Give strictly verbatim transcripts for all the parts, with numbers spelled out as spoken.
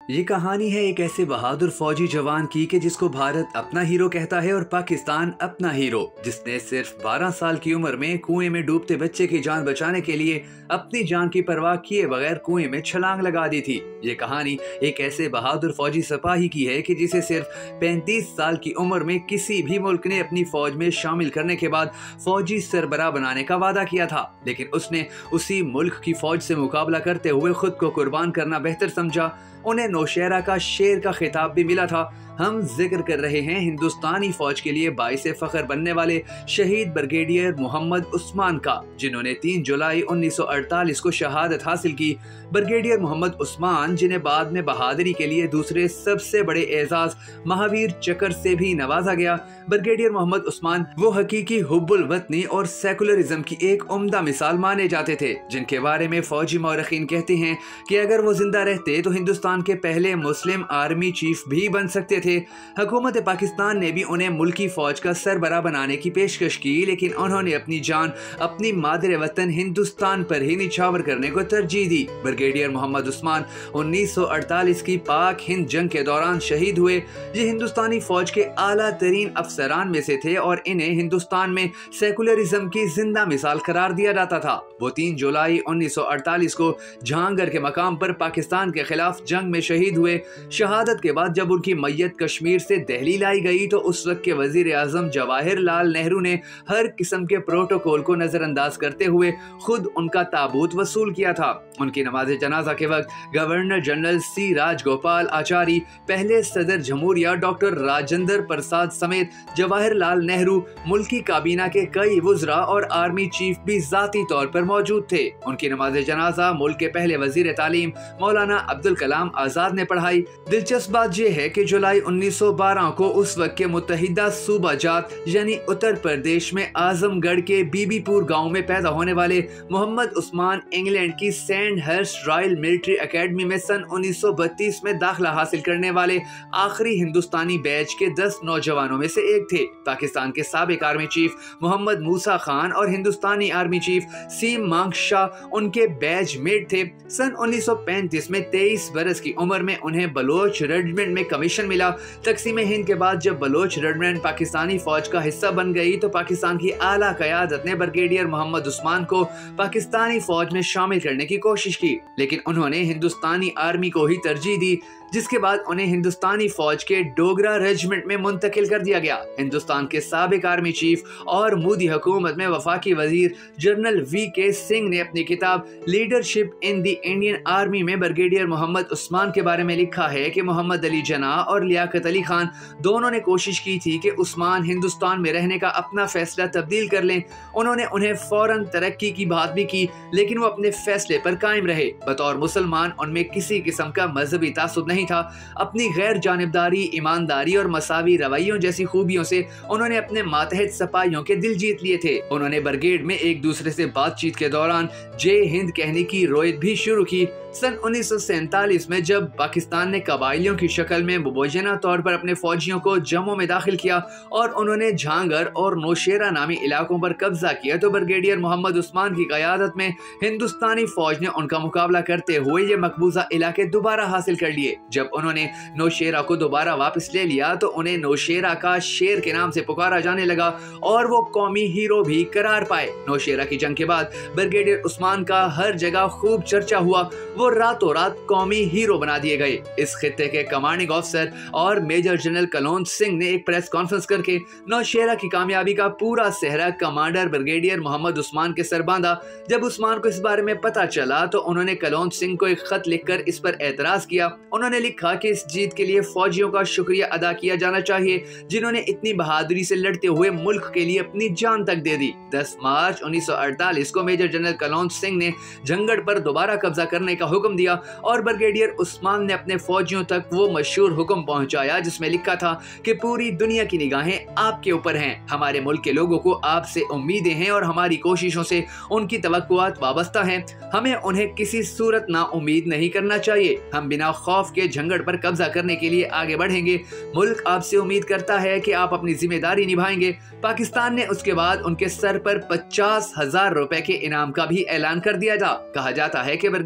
ये कहानी है एक ऐसे बहादुर फौजी जवान की कि जिसको भारत अपना हीरो कहता है और पाकिस्तान अपना हीरो, जिसने सिर्फ बारह साल की उम्र में कुएं में डूबते बच्चे की जान बचाने के लिए अपनी जान की परवाह किए बगैर कुएं में छलांग लगा दी थी। ये कहानी एक ऐसे बहादुर फौजी सिपाही की है कि जिसे सिर्फ पैंतीस साल की उम्र में किसी भी मुल्क ने अपनी फौज में शामिल करने के बाद फौजी सरबराह बनाने का वादा किया था, लेकिन उसने उसी मुल्क की फौज से मुकाबला करते हुए खुद को कुर्बान करना बेहतर समझा। उन्हें नौशेरा का शेर का खिताब भी मिला था। हम जिक्र कर रहे हैं हिंदुस्तानी फौज के लिए बाइसे फख्र बनने वाले शहीद ब्रिगेडियर मोहम्मद उस्मान का, जिन्होंने तीन जुलाई उन्नीस सौ अड़तालीस को शहादत हासिल की। ब्रिगेडियर मोहम्मद उस्मान, जिन्हें बाद में बहादुरी के लिए दूसरे सबसे बड़े एजाज महावीर चक्र से भी नवाजा गया। ब्रिगेडियर मोहम्मद उस्मान वो हकीकी हुब्बुल वतनी और सेकुलरिज्म की एक उम्दा मिसाल माने जाते थे, जिनके बारे में फौजी मौरखीन कहते हैं कि अगर वो जिंदा रहते तो हिंदुस्तान के पहले मुस्लिम आर्मी चीफ भी बन सकते थे। हुकूमत पाकिस्तान ने भी उन्हें मुल्की फौज का सरबराह बनाने की पेशकश की, लेकिन उन्होंने अपनी जान अपनी मादरे वतन हिंदुस्तान पर ही निछावर करने को तरजीह दी। ब्रिगेडियर मोहम्मद उस्मान उन्नीस सौ अड़तालीस की पाक हिंद जंग के दौरान शहीद हुए। ये हिंदुस्तानी फौज के आला तरीन अफसरान में से थे और इन्हें हिंदुस्तान में सेकुलरिज्म की जिंदा मिसाल करार दिया जाता था। वो तीन जुलाई उन्नीस सौ अड़तालीस को जहांगीर के मकाम पर पाकिस्तान के खिलाफ जंग में शहीद हुए। शहादत के बाद जब उनकी मैयत कश्मीर से दिल्ली लाई गई तो उस वक्त के वजीर आजम जवाहर लाल नेहरू ने हर किस्म के प्रोटोकॉल को नजरअंदाज करते हुए खुद उनका ताबूत वसूल किया था। उनकी नमाज जनाजा के वक्त governor general C Rajagopal Acharya, पहले सदर जमहूरिया डॉक्टर राजेंद्र प्रसाद समेत जवाहर लाल नेहरू, मुल्की काबीना के कई वुज़रा और आर्मी चीफ भी जाती तौर पर मौजूद थे। उनकी नमाज जनाजा मुल्क के पहले वजीर तालीम मौलाना अब्दुल कलाम आजाद ने पढ़ाई। दिलचस्प बात यह है कि जुलाई उन्नीस सौ बारह को उस वक्त के मुत्तहिदा सूबा जात यानी उत्तर प्रदेश में आजमगढ़ के बीबीपुर गांव में पैदा होने वाले मोहम्मद उस्मान इंग्लैंड की Sandhurst Royal Military Academy में सन उन्नीस सौ बत्तीस में दाखिला हासिल करने वाले आखिरी हिंदुस्तानी बैच के दस नौजवानों में से एक थे। पाकिस्तान के साबिक आर्मी चीफ मोहम्मद मूसा खान और हिंदुस्तानी आर्मी चीफ सीम मांग शाह उनके बैच मेट थे। सन उन्नीस सौ पैंतीस में तेईस बरस की उम्र में उन्हें बलोच रेजिमेंट में कमीशन मिला। तकसीम हिंद के बाद जब बलोच रेजिमेंट पाकिस्तानी फौज का हिस्सा बन गई तो पाकिस्तान की आला क़यादत ने ब्रिगेडियर मोहम्मद उस्मान को पाकिस्तानी फौज में शामिल करने की कोशिश की, लेकिन उन्होंने हिंदुस्तानी आर्मी को ही तरजीह दी, जिसके बाद उन्हें हिंदुस्तानी फौज के डोगरा रेजिमेंट में मुंतकिल कर दिया गया। हिंदुस्तान के साबिक आर्मी चीफ और मोदी हुकूमत में वफाकी वजीर जनरल वी के सिंह ने अपनी किताब Leadership in the Indian Army में ब्रिगेडियर मोहम्मद उस्मान के बारे में लिखा है कि मोहम्मद अली जना और लियाकत अली खान दोनों ने कोशिश की थी कि उस्मान हिंदुस्तान में रहने का अपना फैसला तब्दील कर लें। उन्होंने उन्हें फौरन तरक्की की बात भी की, लेकिन वो अपने फैसले पर कायम रहे। बतौर मुसलमान उनमें किसी किस्म का मजहबी तासुब नहीं था। अपनी गैर जानिबदारी, ईमानदारी और मसावी रवैयों जैसी खूबियों से उन्होंने अपने मातहत सिपाहियों के दिल जीत लिए थे। उन्होंने ब्रिगेड में एक दूसरे से बातचीत के दौरान जय हिंद कहने की रोयत भी शुरू की। सन उन्नीस सौ सैंतालीस में जब पाकिस्तान ने कबाइलियों की शक्ल में मुबैना तौर पर अपने फौजियों को जम्मू में दाखिल किया और उन्होंने जहांगीर और नौशेरा नामी इलाकों पर कब्जा किया, तो ब्रिगेडियर मोहम्मद उस्मान की क़यादत में हिंदुस्तानी फौज ने उनका मुकाबला करते हुए ये मकबूजा इलाके दोबारा हासिल कर लिए। जब उन्होंने नौशेरा को दोबारा वापस ले लिया तो उन्हें नौशेरा का शेर के नाम से पुकारा जाने लगा और वो कौमी हीरो भी करार पाए। नौशेरा की जंग के बाद ब्रिगेडियर उस्मान का हर जगह खूब चर्चा हुआ। वो रातों रात कौमी हीरो बना दिए गए। इस खित्ते के कमांडिंग ऑफिसर और मेजर जनरल कलौंज सिंह ने एक प्रेस कॉन्फ्रेंस करके नौशेरा की कामयाबी का पूरा सेहरा कमांडर ब्रिगेडियर मोहम्मद उस्मान के सर बांधा। जब उस्मान को इस बारे में पता चला तो उन्होंने कलौंज सिंह को एक खत लिखकर इस पर एतराज किया। उन्होंने लिखा कि इस जीत के लिए फौजियों का शुक्रिया अदा किया जाना चाहिए, जिन्होंने इतनी बहादुरी से लड़ते हुए मुल्क के लिए अपनी जान तक दे दी। दस मार्च उन्नीस सौ अड़तालीस को मेजर जनरल कलौंज सिंह ने जंगड़ पर दोबारा कब्जा करने का हुक्म दिया और ब्रिगेडियर उस्मान ने अपने फौजियों तक वो मशहूर हुक्म पहुंचाया जिसमें लिखा था कि पूरी दुनिया की निगाहें आपके ऊपर हैं। हमारे मुल्क के लोगों को आपसे उम्मीदें हैं और हमारी कोशिशों से उनकी तवक्कुआत वाबस्ता हैं। हमें उन्हें किसी सूरत ना उम्मीद नहीं करना चाहिए। हम बिना खौफ के झंगड़ पर कब्जा करने के लिए आगे बढ़ेंगे। मुल्क आपसे उम्मीद करता है कि आप अपनी जिम्मेदारी निभाएंगे। पाकिस्तान ने उसके बाद उनके सर पर पचास हजार रुपए के इनाम का भी ऐलान कर दिया था। कहा जाता है कि ब्रिगेडियर मोहम्मद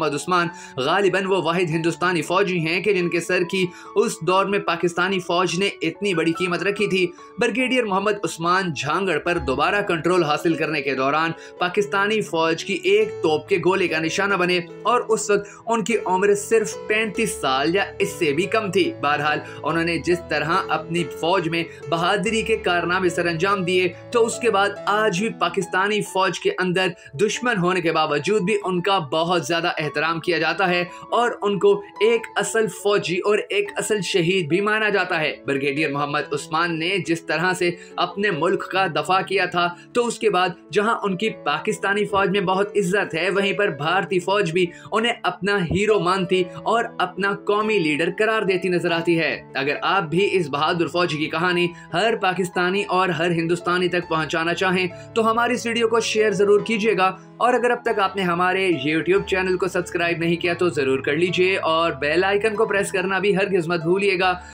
मोहम्मद उस्मान गालिबन वो वाहिद हिंदुस्तानी फौजी हैं कि जिनके सर की उस दौर में पाकिस्तानी फौज ने इतनी बड़ी कीमत रखी थी। ब्रिगेडियर मोहम्मद उस्मान झांगड़ पर दोबारा कंट्रोल हासिल करने के दौरान पाकिस्तानी फौज की एक तोप के गोले का निशाना बने और उस वक्त उनकी उम्र सिर्फ पैंतीस साल या इससे भी कम थी। बहरहाल उन्होंने जिस तरह अपनी फौज में बहादुरी के कारनामे सर अंजाम दिए, तो उसके बाद आज भी पाकिस्तानी फौज के अंदर दुश्मन होने के बावजूद भी उनका बहुत ज्यादा एहतराम किया जाता है और उनको एक असल फौजी और एक असल शहीद भी माना जाता है। ब्रिगेडियर मोहम्मद उस्मान ने जिस तरह से अपने मुल्क का दफा किया था, तो उसके बाद जहां उनकी पाकिस्तानी फौज में बहुत इज्जत है, वहीं पर भारतीय फौज भी उन्हें अपना हीरो मानती और अपना कौमी लीडर करार देती नजर आती है। अगर आप भी इस बहादुर फौजी की कहानी हर पाकिस्तानी और हर हिंदुस्तानी तक पहुंचाना चाहें तो हमारी इस वीडियो को शेयर जरूर कीजिएगा, और अगर अब तक आपने हमारे यूट्यूब चैनल को सब्सक्राइब नहीं किया तो जरूर कर लीजिए और बेल आइकन को प्रेस करना भी हरगिज़ मत भूलिएगा।